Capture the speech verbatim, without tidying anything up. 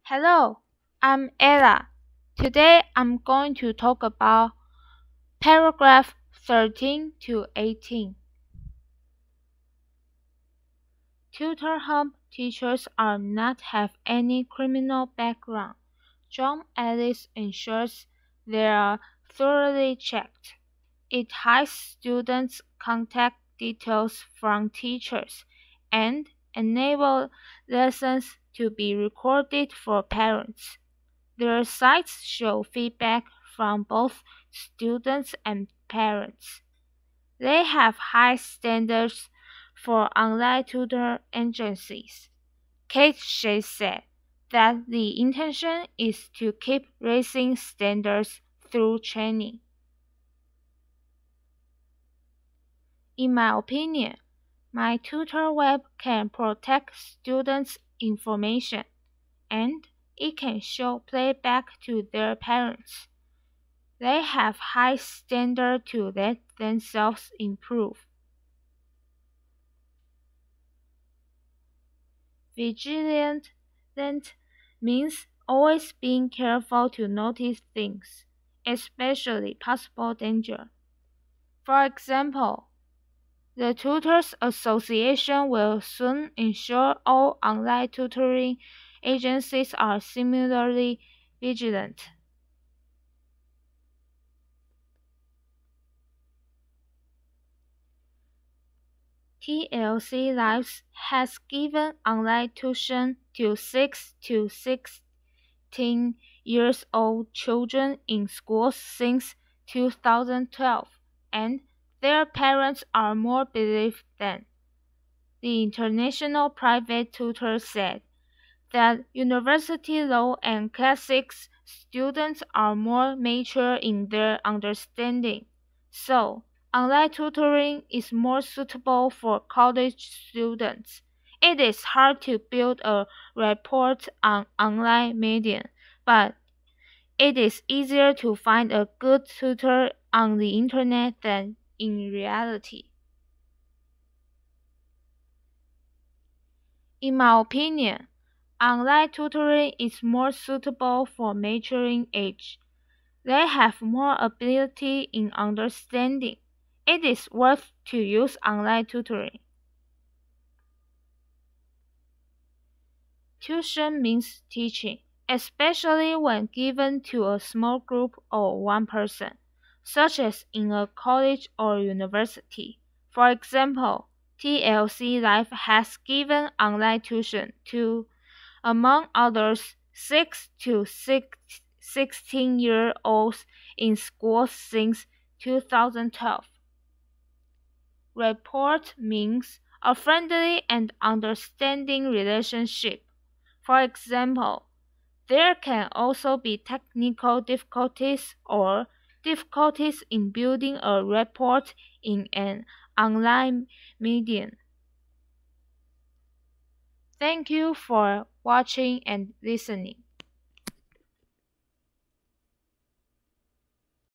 Hello, I'm Ella. Today I'm going to talk about paragraph thirteen to eighteen. Tutor home teachers are not have any criminal background. John Ellis ensures they are thoroughly checked. It hides students' contact details from teachers and enables lessons to be recorded for parents. Their sites show feedback from both students and parents. They have high standards for online tutor agencies. Kate Shea said that the intention is to keep raising standards through training. In my opinion, my tutor web can protect students' information, and it can show playback to their parents. They have high standards to let themselves improve. Vigilant means always being careful to notice things, especially possible danger. For example, the Tutors Association will soon ensure all online tutoring agencies are similarly vigilant. T L C Lives has given online tuition to six to sixteen years old children in schools since two thousand twelve, and their parents are more believed than. The International Private Tutor said that university law and classics students are more mature in their understanding, so online tutoring is more suitable for college students. It is hard to build a rapport on online medium, but it is easier to find a good tutor on the internet than in reality. In my opinion, online tutoring is more suitable for maturing age. They have more ability in understanding. It is worth to use online tutoring. Tuition means teaching, especially when given to a small group or one person, such as in a college or university. For example, T L C Life has given online tuition to, among others, six to sixteen-year-olds in schools since two thousand twelve. Rapport means a friendly and understanding relationship. For example, there can also be technical difficulties or difficulties in building a rapport in an online medium. Thank you for watching and listening.